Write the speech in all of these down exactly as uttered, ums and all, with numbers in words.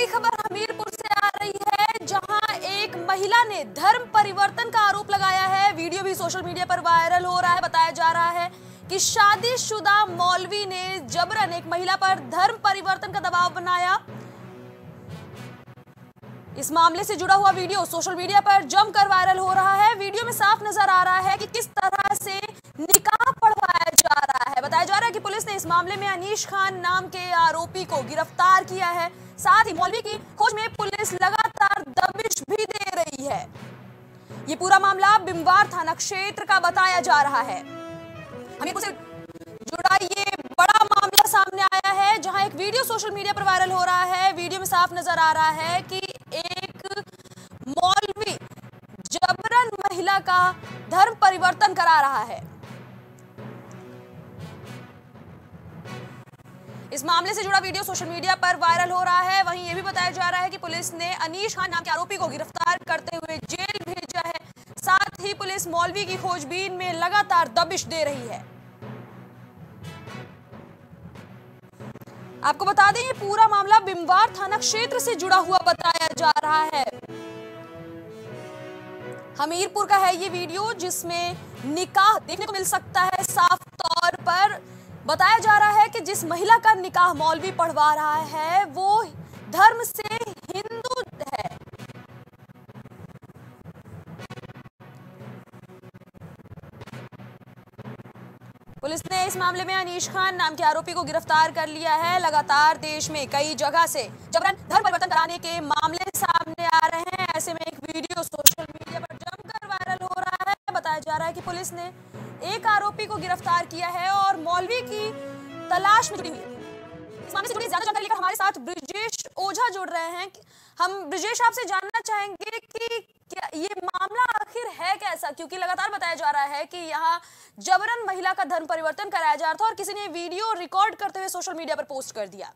बड़ी खबर हमीरपुर से आ रही है, जहां एक महिला ने धर्म परिवर्तन का आरोप लगाया है। वीडियो भी सोशल मीडिया पर वायरल हो रहा है। बताया जा रहा है कि शादीशुदा मौलवी ने जबरन एक महिला पर धर्म परिवर्तन का दबाव बनाया। इस मामले से जुड़ा हुआ वीडियो सोशल मीडिया पर जमकर वायरल हो रहा है। वीडियो में साफ नजर आ रहा है कि किस तरह से निकाह पढ़वाया जा रहा है। बताया जा रहा है कि पुलिस ने इस मामले में अनीश खान नाम के आरोपी को गिरफ्तार किया है। साथ ही मौलवी की खोज में पुलिस लगातार दबिश भी दे रही है। ये पूरा मामला बिमवार थाना क्षेत्र का बताया जा रहा है। हमीरपुर से जुड़ा ये बड़ा मामला सामने आया है, जहां एक वीडियो सोशल मीडिया पर वायरल हो रहा है। वीडियो में साफ नजर आ रहा है कि एक मौलवी जबरन महिला का धर्म परिवर्तन करा रहा है। इस मामले से जुड़ा वीडियो सोशल मीडिया पर वायरल हो रहा है। वहीं यह भी बताया जा रहा है कि पुलिस ने अनीश खान नाम के आरोपी को गिरफ्तार करते हुए जेल भेजा है। साथ ही पुलिस मौलवी की खोजबीन में लगातार दबिश दे रही है। आपको बता दें, ये पूरा मामला बिमवार थाना क्षेत्र से जुड़ा हुआ बताया जा रहा है। हमीरपुर का है ये वीडियो, जिसमें निकाह देखने को मिल सकता है। साफ तौर पर बताया जा रहा है कि जिस महिला का निकाह मौलवी पढ़वा रहा है वो धर्म से हिंदू है। पुलिस ने इस मामले में अनीश खान नाम के आरोपी को गिरफ्तार कर लिया है। लगातार देश में कई जगह से जबरन धर्म परिवर्तन कराने के मामले सामने आ रहे हैं। ऐसे में एक वीडियो सोशल मीडिया पर जमकर वायरल हो रहा है। बताया जा रहा है कि पुलिस ने एक आरोपी को गिरफ्तार किया है और मौलवी की तलाश में जुटी हुई है। इस मामले से जुड़ी ज्यादा जानकारी लेकर हमारे साथ ब्रिजेश ओझा जुड़ रहे हैं। हम ब्रिजेश आपसे जानना चाहेंगे कि क्या ये मामला आखिर है कैसा, क्योंकि लगातार बताया जा रहा है कि यहाँ जबरन महिला का धर्म परिवर्तन कराया जा रहा था और किसी ने वीडियो रिकॉर्ड करते हुए सोशल मीडिया पर पोस्ट कर दिया।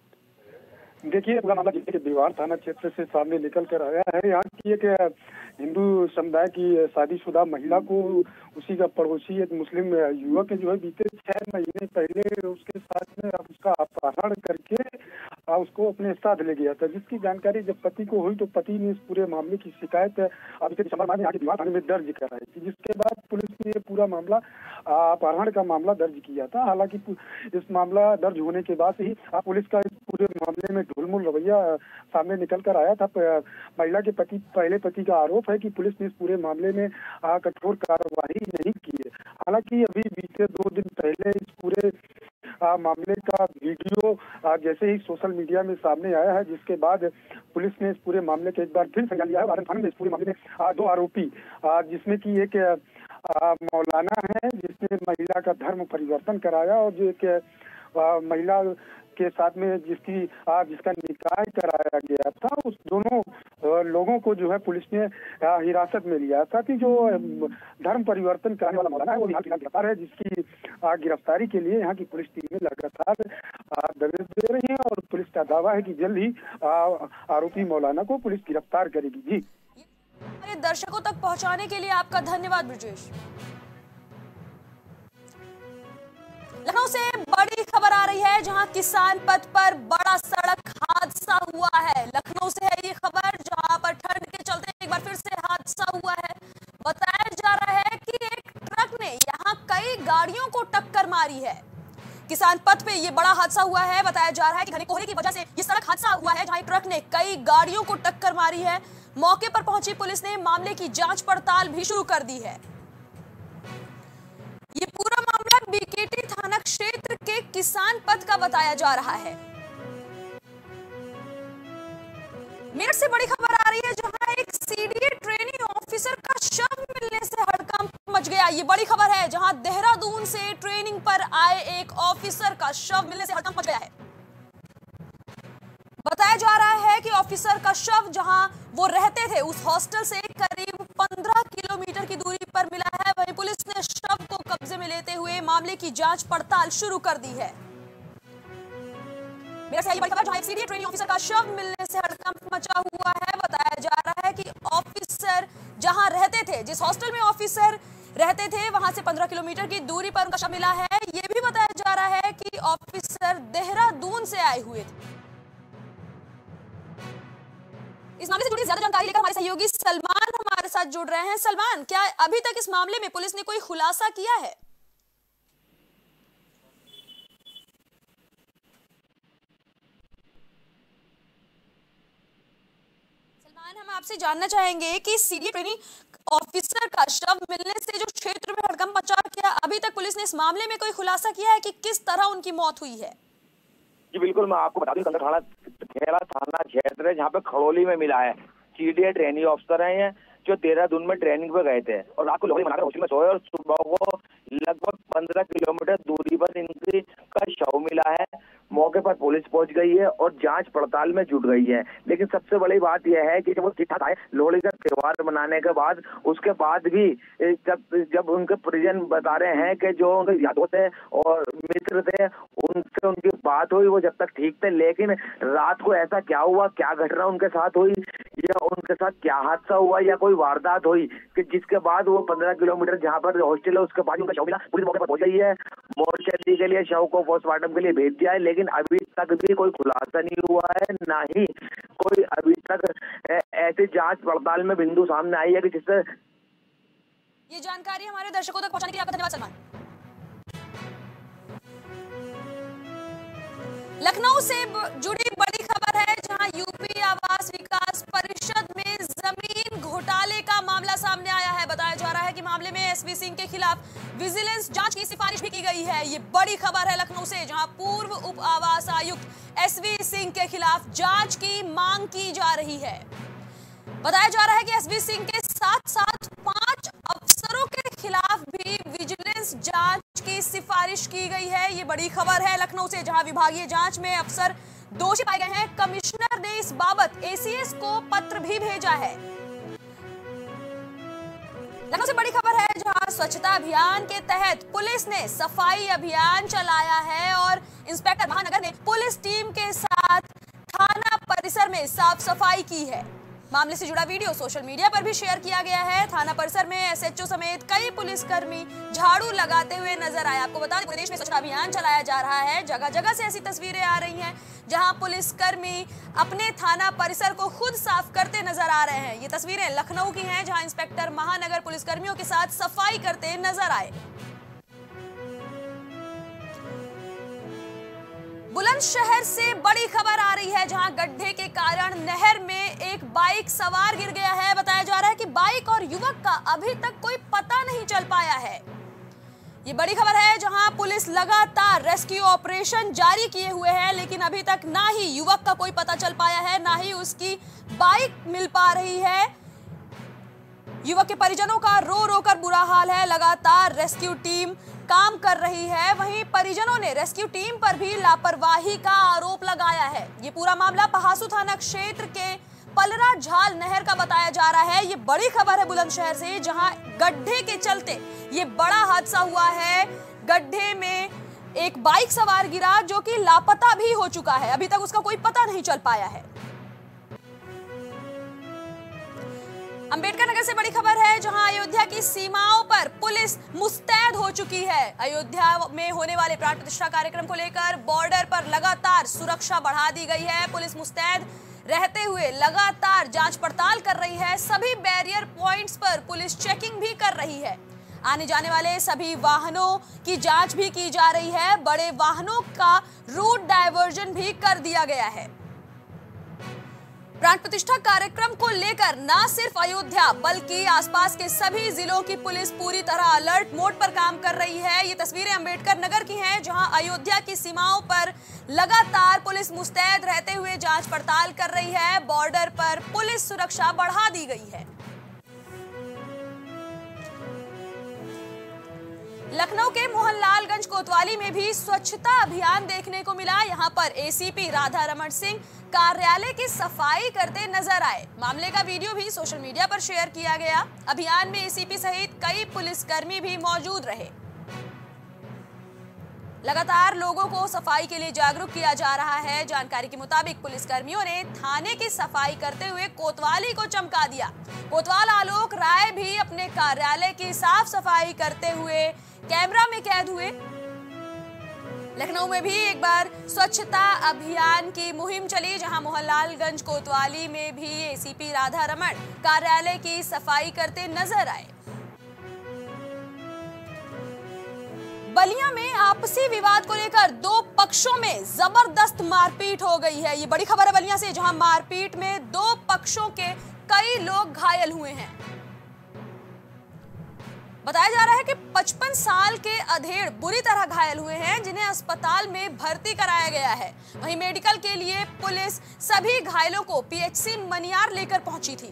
देखिए, पूरा मामला जिले के बिमवार थाना क्षेत्र से सामने निकल कर आया है। यहाँ की एक हिंदू समुदाय की शादीशुदा महिला को उसी का पड़ोसी एक मुस्लिम युवक जो है बीते छह महीने पहले उसके साथ में उसका अपहरण करके उसको अपने साथ ले गया था, जिसकी जानकारी जब पति को हुई तो पति ने इस पूरे मामले की शिकायत अभी दिसंबर माह में यहाँ के बिमवार थाने में दर्ज कराई थी, जिसके बाद पुलिस ने ये पूरा मामला अपहरण का मामला दर्ज किया था। हालांकि इस मामला दर्ज होने के बाद ही पुलिस का इस पूरे मामले में ढुलमुल रवैया सामने निकल कर आया था। महिला के पति पहले पति का आरोप है कि पुलिस ने इस पूरे मामले में कठोर कार्रवाई नहीं की है। हालांकि अभी बीते दो दिन पहले इस पूरे आ, मामले का वीडियो आ, जैसे ही सोशल मीडिया में सामने आया है, जिसके बाद पुलिस ने इस पूरे मामले के एक बार फिर संज्ञान लिया है। वारन थाने में इस पूरे मामले में आ, दो आरोपी आ, जिसमें कि एक आ, मौलाना है जिसने महिला का धर्म परिवर्तन कराया और जो एक आ, महिला के साथ में जिसकी आ, जिसका निकाह कराया गया था, उस दोनों लोगों को जो है पुलिस ने हिरासत में लिया। साथ ही जो धर्म परिवर्तन कराने वाला मौलाना है वो यहाँ गिरफ्तार है, जिसकी गिरफ्तारी के लिए यहाँ की पुलिस टीमें लगातार दबिश दे रही हैं और पुलिस का दावा है कि जल्द ही आरोपी मौलाना को पुलिस गिरफ्तार करेगी। जी, दर्शकों तक पहुंचाने के लिए आपका धन्यवाद ब्रिजेश। लखनऊ से बड़ी खबर आ रही है, जहां किसान पथ पर बड़ा सड़क हादसा हुआ है। लखनऊ से है ये खबर, जहां पर ठंड के चलते एक बार फिर से हादसा हुआ है। बताया जा रहा है कि एक ट्रक ने यहां कई गाड़ियों को टक्कर मारी है। किसान पथ पे ये बड़ा हादसा हुआ है। बताया जा रहा है कि घने कोहरे की वजह से ये सड़क हादसा हुआ है, जहां ट्रक ने कई गाड़ियों को टक्कर मारी है। मौके पर पहुंची पुलिस ने मामले की जांच पड़ताल भी शुरू कर दी है। ये पूरा मामला बीकेटी थाना क्षेत्र के किसान पथ का बताया जा रहा है। मेरठ से बड़ी खबर आ रही है, जहां एक सीडीए ट्रेनिंग ऑफिसर का शव मिलने से हड़कंप मच गया। ये बड़ी खबर है, जहां देहरादून से ट्रेनिंग पर आए एक ऑफिसर का शव मिलने से हड़कंप मच गया है। बताया जा रहा है कि ऑफिसर का शव जहां वो रहते थे उस हॉस्टल से करीब पंद्रह किलोमीटर की दूरी पर मिला है। वहीं पुलिस ने शव को कब्जे में लेते हुए मामले की जांच पड़ताल शुरू कर दी है। मेरा सही बड़ी खबर, जहां एक सीडीए ट्रेनिंग ऑफिसर का शव मिलने से हड़कंप मचा हुआ है। बताया जा रहा है कि ऑफिसर जहां रहते थे, जिस हॉस्टल में ऑफिसर रहते थे, वहां से पंद्रह किलोमीटर की दूरी पर उनका शव मिला है। यह भी बताया जा रहा है कि ऑफिसर देहरादून से आए हुए थे। इस मामले से जुड़ी ज्यादा जानकारी लेकर हमारे सहयोगी सलमान हमारे साथ जुड़ रहे हैं। सलमान, क्या अभी तक इस मामले में पुलिस ने कोई खुलासा किया है? सलमान, हम आपसे जानना चाहेंगे कि सीडीए ट्रेनिंग ऑफिसर का शव मिलने से जो क्षेत्र में हड़कंप मचा, क्या अभी तक पुलिस ने इस मामले में कोई खुलासा किया है कि किस तरह उनकी मौत हुई है? जी बिल्कुल, मैं आपको बता दूं, कल थाना खेड़ा थाना क्षेत्र है जहाँ पे खड़ोली में मिला है। सीडीए ट्रेनिंग ऑफिसर है ये, जो देहरादून में ट्रेनिंग पे गए थे और रात को लोहड़ी मनाकर हॉस्टल में सोए और सुबह को लगभग पंद्रह किलोमीटर दूरी पर इनकी का शव मिला है। मौके पर पुलिस पहुंच गई है और जांच पड़ताल में जुट गई है। लेकिन सबसे बड़ी बात यह है कि जब वो ठीक ठाक आए लोहड़ी का त्योहार मनाने के बाद, उसके बाद भी जब जब उनके परिजन बता रहे हैं कि जो उनके यादों थे और मित्र थे उनसे उनकी बात हुई, वो जब तक ठीक थे, लेकिन रात को ऐसा क्या हुआ, क्या घटना उनके साथ हुई या उनके साथ क्या हादसा हुआ या कोई वारदात हुई कि जिसके बाद वो पंद्रह किलोमीटर जहाँ पर हॉस्टल है उसके बाद उनका शव मिला। पुलिस मौके पर पहुंच गई है, मोर्चरी के लिए शव को पोस्टमार्टम के लिए भेज दिया है, लेकिन अभी तक भी कोई खुलासा नहीं हुआ है, ना ही कोई अभी तक ऐसी जांच पड़ताल में बिंदु सामने आई है कि जिससे ये जानकारी हमारे दर्शकों तक पहुंचाने के लिए आपका धन्यवाद सलमान। लखनऊ से जुड़ी बड़ी खबर है, जहां यूपी आवास विकास परिषद में जमीन घोटाले का मामला सामने आया है। बताया जा रहा है कि मामले में एसवी सिंह के खिलाफ विजिलेंस जांच की सिफारिश भी की गई है। ये बड़ी खबर है लखनऊ से, जहां पूर्व उप आवास आयुक्त एसवी सिंह के खिलाफ जांच की मांग की जा रही है। बताया जा रहा है कि एसवी सिंह के साथ साथ पांच अफसरों के खिलाफ भी विजिलेंस जांच की सिफारिश की गई है। ये बड़ी खबर है लखनऊ से, जहां विभागीय जांच में अफसर दोषी पाए गए हैं। कमिश्नर ने इस बाबत एसीएस को पत्र भी भेजा है। लखनऊ से बड़ी खबर है, जहां स्वच्छता अभियान के तहत पुलिस ने सफाई अभियान चलाया है और इंस्पेक्टर महानगर ने पुलिस टीम के साथ थाना परिसर में साफ सफाई की है। मामले से जुड़ा वीडियो सोशल मीडिया पर भी शेयर किया गया है। थाना परिसर में एसएचओ समेत कई पुलिसकर्मी झाड़ू लगाते हुए नजर आए। आपको बता दें, पूरे देश में स्वच्छता अभियान चलाया जा रहा है। जगह जगह से ऐसी तस्वीरें आ रही हैं जहां पुलिसकर्मी अपने थाना परिसर को खुद साफ करते नजर आ रहे हैं। ये तस्वीरें लखनऊ की हैं, जहां इंस्पेक्टर महानगर पुलिसकर्मियों के साथ सफाई करते नजर आए। बुलंदशहर से बड़ी खबर आ रही है, जहां गड्ढे के कारण नहर में एक बाइक सवार गिर गया है। बताया जा रहा है कि बाइक और युवक का अभी तक कोई पता नहीं चल पाया है। ये बड़ी खबर है, जहां पुलिस लगातार रेस्क्यू ऑपरेशन जारी किए हुए है, लेकिन अभी तक ना ही युवक का कोई पता चल पाया है, ना ही उसकी बाइक मिल पा रही है। युवक के परिजनों का रो रो कर बुरा हाल है। लगातार रेस्क्यू टीम काम कर रही है। वहीं परिजनों ने रेस्क्यू टीम पर भी लापरवाही का आरोप लगाया है। ये पूरा मामला पहासू थाना क्षेत्र के पलरा झाल नहर का बताया जा रहा है। ये बड़ी खबर है बुलंदशहर से, जहां गड्ढे के चलते ये बड़ा हादसा हुआ है। गड्ढे में एक बाइक सवार गिरा जो कि लापता भी हो चुका है। अभी तक उसका कोई पता नहीं चल पाया है। अंबेडकर नगर से बड़ी खबर है, जहां अयोध्या की सीमाओं पर पुलिस मुस्तैद हो चुकी है। अयोध्या में होने वाले प्राण प्रतिष्ठा कार्यक्रम को लेकर बॉर्डर पर लगातार सुरक्षा बढ़ा दी गई है। पुलिस मुस्तैद रहते हुए लगातार जांच पड़ताल कर रही है। सभी बैरियर पॉइंट्स पर पुलिस चेकिंग भी कर रही है। आने जाने वाले सभी वाहनों की जांच भी की जा रही है। बड़े वाहनों का रूट डायवर्जन भी कर दिया गया है। प्राण प्रतिष्ठा कार्यक्रम को लेकर न सिर्फ अयोध्या बल्कि आसपास के सभी जिलों की पुलिस पूरी तरह अलर्ट मोड पर काम कर रही है। ये तस्वीरें अंबेडकर नगर की हैं, जहां अयोध्या की सीमाओं पर लगातार पुलिस मुस्तैद रहते हुए जांच पड़ताल कर रही है। बॉर्डर पर पुलिस सुरक्षा बढ़ा दी गई है। लखनऊ के मोहनलालगंज कोतवाली में भी स्वच्छता अभियान देखने को मिला। यहां पर एसीपी राधा रमन सिंह कार्यालय की सफाई करते नजर आए। मामले का वीडियो भी सोशल मीडिया पर शेयर किया गया। अभियान में एसीपी सहित कई पुलिसकर्मी भी मौजूद रहे। लगातार लोगों को सफाई के लिए जागरूक किया जा रहा है। जानकारी के मुताबिक पुलिसकर्मियों ने थाने की सफाई करते हुए कोतवाली को चमका दिया। कोतवाल आलोक राय भी अपने कार्यालय की साफ सफाई करते हुए कैमरा में कैद हुए। लखनऊ में भी एक बार स्वच्छता अभियान की मुहिम चली, जहां मोहनलालगंज कोतवाली में भी एसीपी राधा रमण कार्यालय की सफाई करते नजर आए। बलिया में आपसी विवाद को लेकर दो पक्षों में जबरदस्त मारपीट हो गई है। ये बड़ी खबर है बलिया से, जहां मारपीट में दो पक्षों के कई लोग घायल हुए हैं। बताया जा रहा है कि पचपन साल के अधेड़ बुरी तरह घायल हुए हैं, जिन्हें अस्पताल में भर्ती कराया गया है। वहीं मेडिकल के लिए पुलिस सभी घायलों को पीएचसी मनियार लेकर पहुंची थी।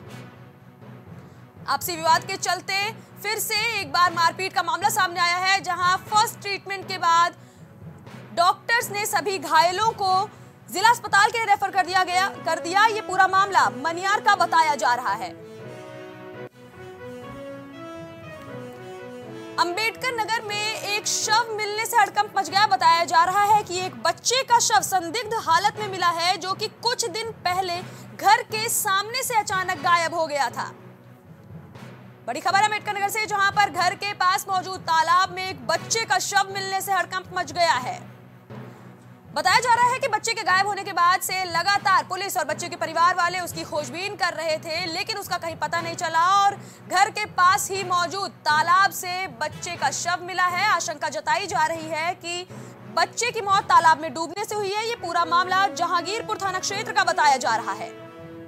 आपसी विवाद के चलते फिर से एक बार मारपीट का मामला सामने आया है, जहां फर्स्ट ट्रीटमेंट के बाद डॉक्टर्स ने सभी घायलों को जिला अस्पताल के लिए रेफर कर दिया गया कर दिया। ये पूरा मामला मनियार का बताया जा रहा है। अंबेडकर नगर में एक शव मिलने से हड़कंप मच गया। बताया जा रहा है कि एक बच्चे का शव संदिग्ध हालत में मिला है, जो कि कुछ दिन पहले घर के सामने से अचानक गायब हो गया था। बड़ी खबर है अंबेडकर नगर से, जहां पर घर के पास मौजूद तालाब में एक बच्चे का शव मिलने से हड़कंप मच गया है। बताया जा रहा है कि बच्चे के गायब होने के बाद से लगातार पुलिस और बच्चे के परिवार वाले उसकी खोजबीन कर रहे थे, लेकिन उसका कहीं पता नहीं चला और घर के पास ही मौजूद तालाब से बच्चे का शव मिला है। आशंका जताई जा रही है कि बच्चे की मौत तालाब में डूबने से हुई है। ये पूरा मामला जहांगीरपुर थाना क्षेत्र का बताया जा रहा है।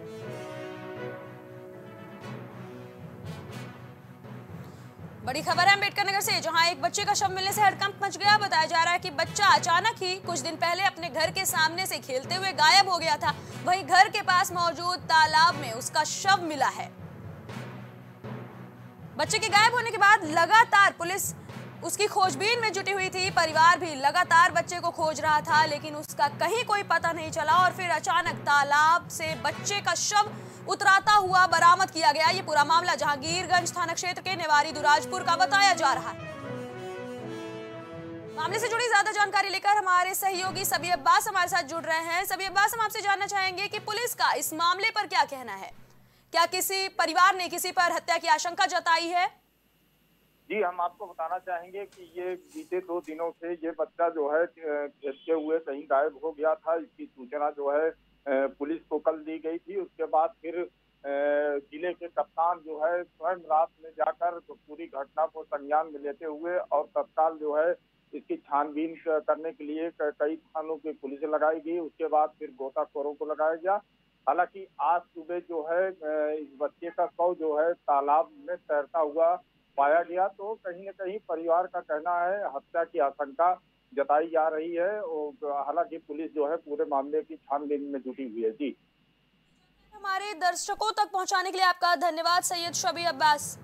बड़ी खबर है अंबेडकर नगर से, जहां एक बच्चे का शव मिलने से हड़कंप मच गया। बताया जा रहा है कि बच्चा अचानक ही कुछ दिन पहले अपने घर के सामने से खेलते हुए गायब हो गया था। वहीं घर के पास मौजूद तालाब में उसका शव मिला है। बच्चे के गायब होने के बाद लगातार पुलिस उसकी खोजबीन में जुटी हुई थी। परिवार भी लगातार बच्चे को खोज रहा था, लेकिन उसका कहीं कोई पता नहीं चला और फिर अचानक तालाब से बच्चे का शव उतराता हुआ बरामद किया गया। ये पूरा मामला जहांगीरगंज थाना क्षेत्र के नेवारी दुराजपुर का बताया जा रहा है। मामले से जुड़ी ज्यादा जानकारी लेकर हमारे सहयोगी सबी अब्बास हमारे साथ जुड़ रहे हैं। सबी अब्बास, हम आपसे जानना चाहेंगे कि पुलिस का इस मामले पर क्या कहना है? क्या किसी परिवार ने किसी पर हत्या की आशंका जताई है? जी, हम आपको बताना चाहेंगे कि ये बीते दो दिनों से ये बच्चा जो है खेलते हुए कहीं गायब हो गया था। इसकी सूचना जो है पुलिस को कल दी गई थी। उसके बाद फिर जिले के कप्तान जो है स्वयं रात में जाकर तो पूरी घटना को संज्ञान में लेते हुए और तत्काल जो है इसकी छानबीन करने के लिए कई थानों की पुलिस लगाई गई। उसके बाद फिर गोताखोरों को लगाया गया। हालांकि आज सुबह जो है इस बच्चे का शव जो है तालाब में तैरता हुआ पाया गया, तो कहीं न कहीं परिवार का कहना है हत्या की आशंका जताई जा रही है। और हालांकि पुलिस जो है पूरे मामले की छानबीन में जुटी हुई है। जी, हमारे दर्शकों तक पहुंचाने के लिए आपका धन्यवाद सैयद शबी अब्बास।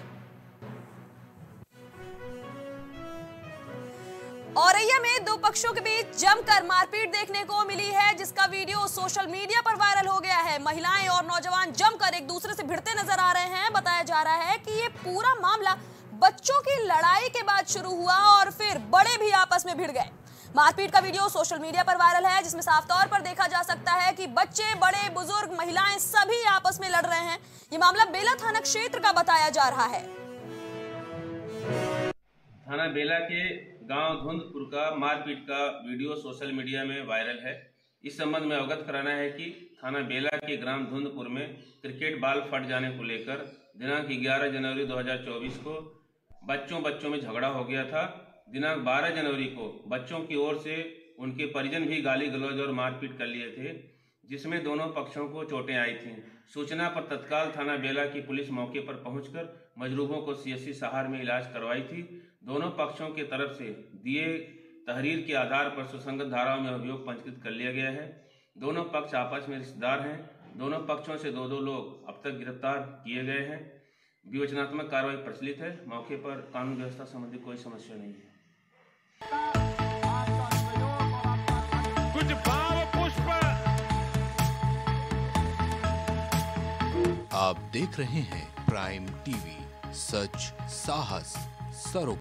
औरैया में दो पक्षों के बीच जमकर मारपीट देखने को मिली है, जिसका वीडियो सोशल मीडिया पर वायरल हो गया है। महिलाएं और नौजवान जमकर एक दूसरे से भिड़ते नजर आ रहे हैं। बताया जा रहा है कि ये पूरा मामला बच्चों की लड़ाई के बाद शुरू हुआ और फिर बड़े भी आपस में भिड़ गए। मारपीट का वीडियो सोशल मीडिया पर वायरल है, जिसमें साफ तौर पर देखा जा सकता है कि बच्चे, बड़े, बुजुर्ग, महिलाएं सभी आपस में लड़ रहे हैं। ये मामला बेला थाना क्षेत्र का बताया जा रहा है। थाना बेला के गांव धुंधपुर का मारपीट का वीडियो सोशल मीडिया में वायरल है। इस संबंध में अवगत कराना है कि थाना बेला के ग्राम धुंधपुर में क्रिकेट बॉल फट जाने को लेकर दिनांक ग्यारह जनवरी दो हज़ार चौबीस को बच्चों बच्चों में झगड़ा हो गया था। दिनांक बारह जनवरी को बच्चों की ओर से उनके परिजन भी गाली गलौज और मारपीट कर लिए थे, जिसमें दोनों पक्षों को चोटें आई थीं। सूचना पर तत्काल थाना बेला की पुलिस मौके पर पहुंचकर मजरूबों को सीएससी सहार में इलाज करवाई थी। दोनों पक्षों की तरफ से दिए तहरीर के आधार पर सुसंगत धाराओं में अभियोग पंजीकृत कर लिया गया है। दोनों पक्ष आपस में रिश्तेदार हैं। दोनों पक्षों से दो दो लोग अब तक गिरफ्तार किए गए हैं। विवेचनात्मक कार्रवाई प्रचलित है। मौके पर कानून व्यवस्था संबंधी कोई समस्या नहीं है। कुछ भाव पुष्प। आप देख रहे हैं प्राइम टीवी, सच साहस सरोकार।